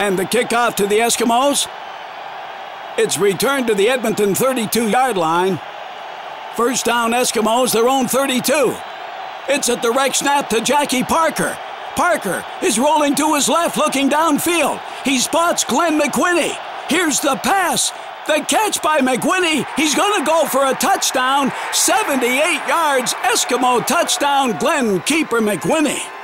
And the kickoff to the Eskimos. It's returned to the Edmonton 32-yard line. First down Eskimos, their own 32. It's a direct snap to Jackie Parker. Parker is rolling to his left, looking downfield. He spots Glenn McWhinney. Here's the pass. The catch by McWhinney. He's going to go for a touchdown. 78 yards, Eskimo touchdown, Glenn Keeper McWhinney.